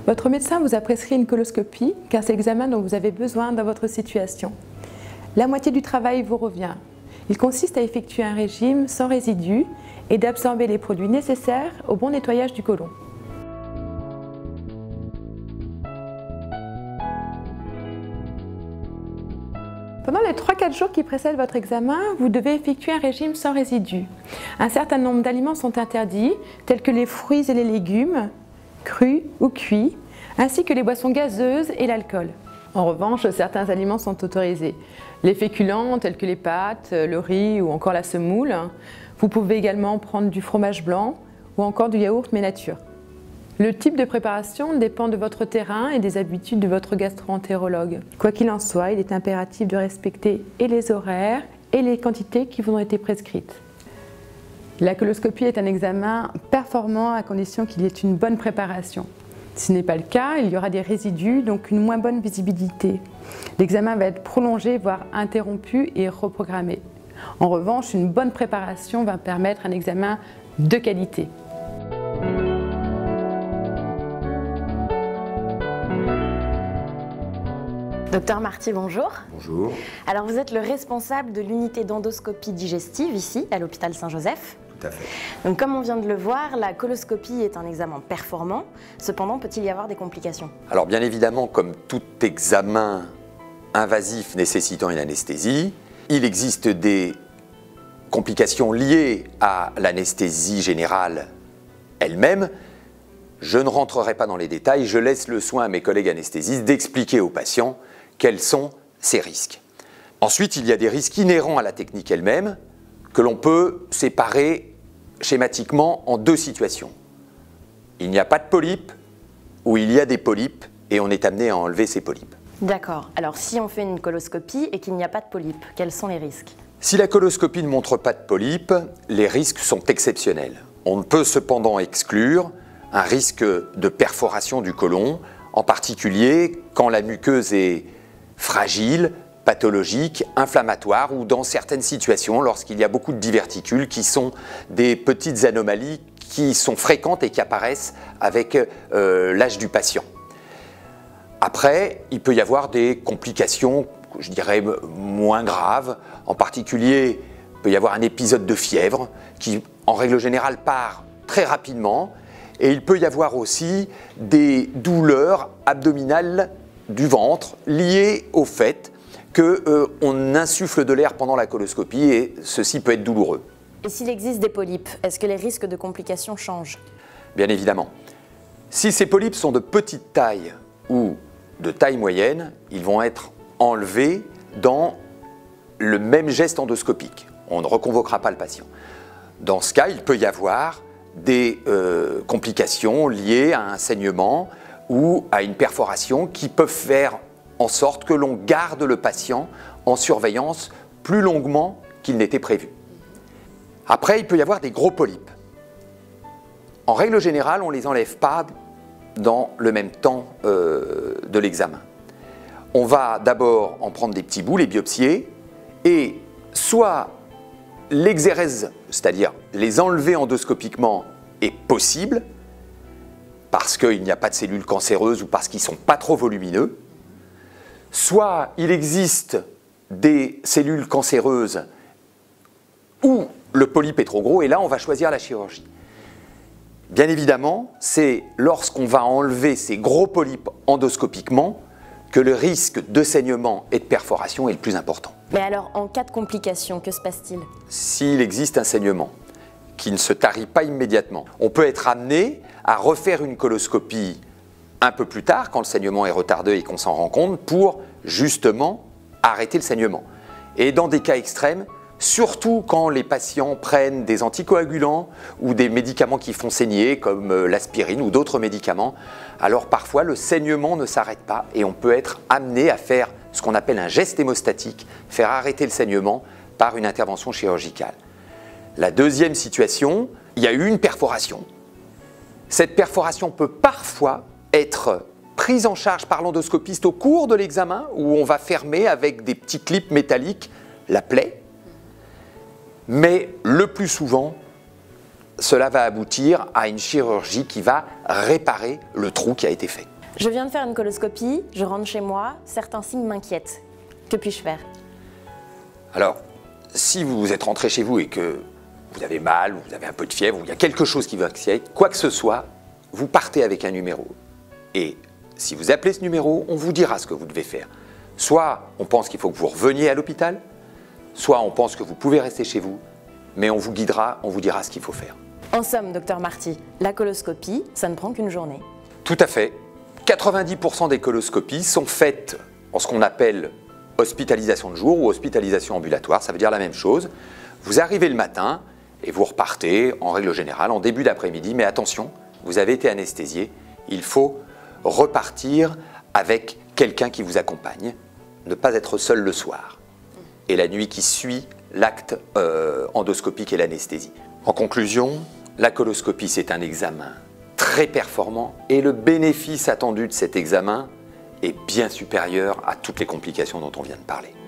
Votre médecin vous a prescrit une coloscopie car c'est l'examen dont vous avez besoin dans votre situation. La moitié du travail vous revient. Il consiste à effectuer un régime sans résidus et d'absorber les produits nécessaires au bon nettoyage du côlon. Pendant les 3-4 jours qui précèdent votre examen, vous devez effectuer un régime sans résidus. Un certain nombre d'aliments sont interdits, tels que les fruits et les légumes, crus ou cuits, ainsi que les boissons gazeuses et l'alcool. En revanche, certains aliments sont autorisés. Les féculents, tels que les pâtes, le riz ou encore la semoule. Vous pouvez également prendre du fromage blanc ou encore du yaourt mais nature. Le type de préparation dépend de votre terrain et des habitudes de votre gastro-entérologue. Quoi qu'il en soit, il est impératif de respecter et les horaires et les quantités qui vous ont été prescrites. La coloscopie est un examen performant à condition qu'il y ait une bonne préparation. Si ce n'est pas le cas, il y aura des résidus, donc une moins bonne visibilité. L'examen va être prolongé, voire interrompu et reprogrammé. En revanche, une bonne préparation va permettre un examen de qualité. Docteur Marty, bonjour. Bonjour. Alors vous êtes le responsable de l'unité d'endoscopie digestive ici, à l'hôpital Saint-Joseph. Tout à fait. Donc comme on vient de le voir, la coloscopie est un examen performant. Cependant, peut-il y avoir des complications? Alors bien évidemment, comme tout examen invasif nécessitant une anesthésie, il existe des complications liées à l'anesthésie générale elle-même. Je ne rentrerai pas dans les détails, je laisse le soin à mes collègues anesthésistes d'expliquer aux patients quels sont ces risques. Ensuite, il y a des risques inhérents à la technique elle-même que l'on peut séparer schématiquement en deux situations. Il n'y a pas de polypes ou il y a des polypes et on est amené à enlever ces polypes. D'accord. Alors si on fait une coloscopie et qu'il n'y a pas de polypes, quels sont les risques? Si la coloscopie ne montre pas de polypes, les risques sont exceptionnels. On ne peut cependant exclure un risque de perforation du côlon, en particulier quand la muqueuse est fragile, pathologique, inflammatoire ou dans certaines situations lorsqu'il y a beaucoup de diverticules qui sont des petites anomalies qui sont fréquentes et qui apparaissent avec l'âge du patient. Après, il peut y avoir des complications, je dirais, moins graves. En particulier, il peut y avoir un épisode de fièvre qui, en règle générale, part très rapidement. Et il peut y avoir aussi des douleurs abdominales du ventre liées au fait qu'on insuffle de l'air pendant la coloscopie et ceci peut être douloureux. Et s'il existe des polypes, est-ce que les risques de complications changent? Bien évidemment. Si ces polypes sont de petite taille ou de taille moyenne, ils vont être enlevés dans le même geste endoscopique. On ne reconvoquera pas le patient. Dans ce cas, il peut y avoir des complications liées à un saignement ou à une perforation qui peuvent faire en sorte que l'on garde le patient en surveillance plus longuement qu'il n'était prévu. Après, il peut y avoir des gros polypes. En règle générale, on ne les enlève pas dans le même temps de l'examen. On va d'abord en prendre des petits bouts, les biopsier, et soit l'exérèse, c'est-à-dire les enlever endoscopiquement, est possible parce qu'il n'y a pas de cellules cancéreuses ou parce qu'ils ne sont pas trop volumineux, soit il existe des cellules cancéreuses où le polype est trop gros et là on va choisir la chirurgie. Bien évidemment, c'est lorsqu'on va enlever ces gros polypes endoscopiquement que le risque de saignement et de perforation est le plus important. Mais alors, en cas de complication, que se passe-t-il? S'il existe un saignement qui ne se tarit pas immédiatement, on peut être amené à refaire une coloscopie un peu plus tard, quand le saignement est retardé et qu'on s'en rend compte, pour justement arrêter le saignement. Et dans des cas extrêmes, surtout quand les patients prennent des anticoagulants ou des médicaments qui font saigner, comme l'aspirine ou d'autres médicaments, alors parfois le saignement ne s'arrête pas et on peut être amené à faire ce qu'on appelle un geste hémostatique, faire arrêter le saignement par une intervention chirurgicale. La deuxième situation, il y a eu une perforation. Cette perforation peut parfois être prise en charge par l'endoscopiste au cours de l'examen, où on va fermer avec des petits clips métalliques la plaie. Mais le plus souvent, cela va aboutir à une chirurgie qui va réparer le trou qui a été fait. Je viens de faire une coloscopie, je rentre chez moi, certains signes m'inquiètent. Que puis-je faire? Alors, si vous êtes rentré chez vous et que vous avez mal, ou vous avez un peu de fièvre, ou il y a quelque chose qui vous inquiète, quoi que ce soit, vous partez avec un numéro. Et si vous appelez ce numéro, on vous dira ce que vous devez faire. Soit on pense qu'il faut que vous reveniez à l'hôpital, soit on pense que vous pouvez rester chez vous, mais on vous guidera, on vous dira ce qu'il faut faire. En somme, docteur Marty, la coloscopie, ça ne prend qu'une journée. Tout à fait. 90% des coloscopies sont faites en ce qu'on appelle hospitalisation de jour ou hospitalisation ambulatoire, ça veut dire la même chose. Vous arrivez le matin et vous repartez, en règle générale, en début d'après-midi, mais attention, vous avez été anesthésié, il faut repartir avec quelqu'un qui vous accompagne, ne pas être seul le soir et la nuit qui suit l'acte endoscopique et l'anesthésie. En conclusion, la coloscopie, c'est un examen très performant et le bénéfice attendu de cet examen est bien supérieur à toutes les complications dont on vient de parler.